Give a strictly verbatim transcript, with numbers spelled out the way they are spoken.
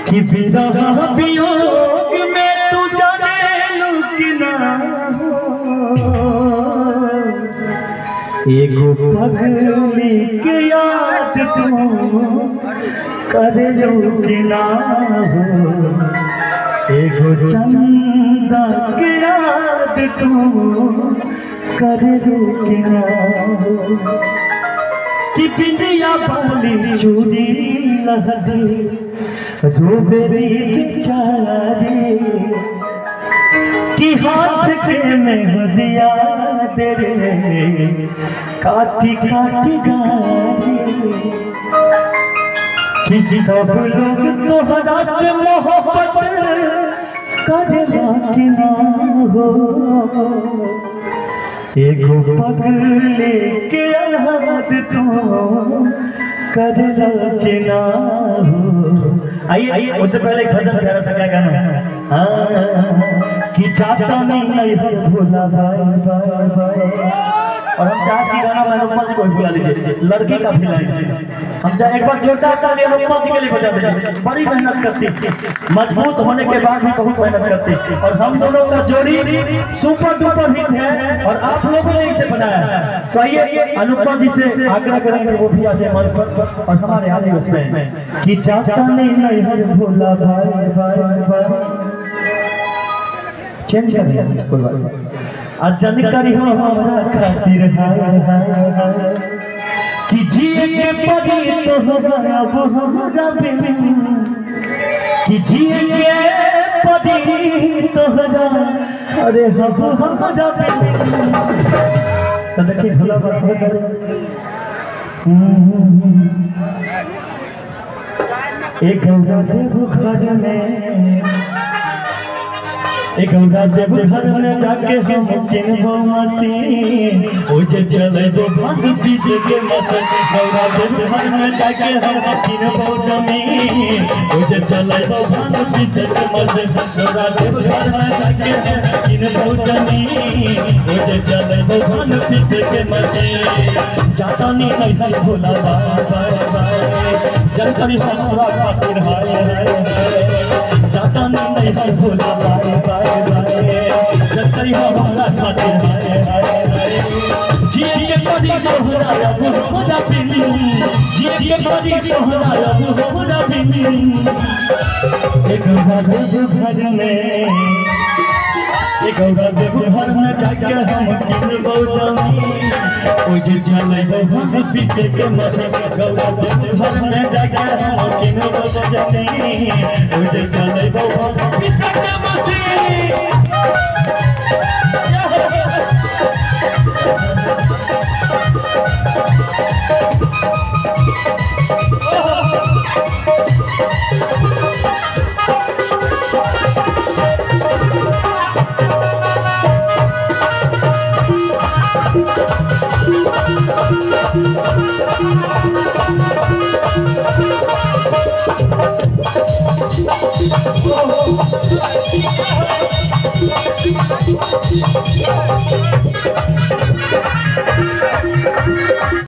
कि विरह वियोग में तू जाने कि ना एगो पगली के याद तू करे कि ना हो, एगो चंदा के याद तू करे कि ना हो, कि बिंदिया बाली चूड़ी लहदी रोबेरी बेचारी, कि हाथ के मेहंदिया दे रे काटी काटी गारी, कि सब लोग तोहरा से मोहब्बत करेला कि ना हो, एगो पगले के याद तू करेला कि ना हो। आइए आइए उससे पहले एक भजन बजा रहा क्या गाना हाँ कि जाता नहीं हर भोला भाई भाई भाई, और हम चाहते कि गाना मैं अनुपमा जी को बुला लीजिए, लड़की का भी लाइन हम चाहे एक बार जोरदार ताली अनुपमा जी के लिए बजा दीजिए। बड़ी मेहनत करती, मजबूत होने के बाद भी बहुत मेहनत करती, और हम दोनों का जोड़ी सुपर डुपर हिट है और आप लोगों ने इसे बनाया। तो आइए अनुपमा जी से आग्रह करेंगे वो भी आ जाए मंच पर और हमारे आगे उसमें कि जाता नहीं हर भोला भाई भाई भाई चेंज कर दिया कोई बात अजन करी हो हमरा खातिर हाय हाय हाय, कि जिए के पड़ी तो होगा अब हमरा बिन, कि जिए के पड़ी तो होगा अरे अब हमरा बिन। तो देखिए भोला बाबा करे एक गौरा देव घर में, एक गौरा देव घर में जाके हम किनबो मशीन, ओ जे चलेबो भांग पीस के मशीन। गौरा देव घर में जाके हम किनबो जमीन, ओ जे चलेबो भांग पीस के मशीन। गौरा देव घर में जाके हम किनबो जमीन, ओ जे चलेबो भांग पीस के मशीन। जाता नहीं है भोला बाबा जनकरी हमरा खातिर हाय हाय हाय, जाता नहीं है भोला बाबा जनकरी हमरा खातिर हाय हाय हाय, जी के पड़ी तोहरा अब हमरा बिन, जी के पड़ी तोहरा अब हमरा बिन। एक गौरा घर में, एक गौरा देव घर में जाके हम किनबो जमीन, ओ जे चलेबो भांग पीस के मशीन। गौरा देव घर में जाके हम किनबो जमीन, ओ जे चलेबो भांग पीस के मशीन। Oh,